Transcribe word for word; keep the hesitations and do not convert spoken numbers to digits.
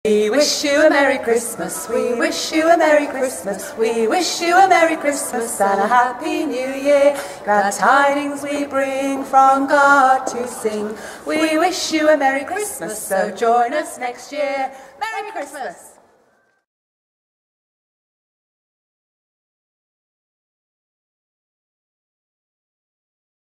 We wish you a Merry Christmas, we wish you a Merry Christmas, we wish you a Merry Christmas and a Happy New Year. Glad tidings we bring from God to sing. We wish you a Merry Christmas, so join us next year. Merry Christmas!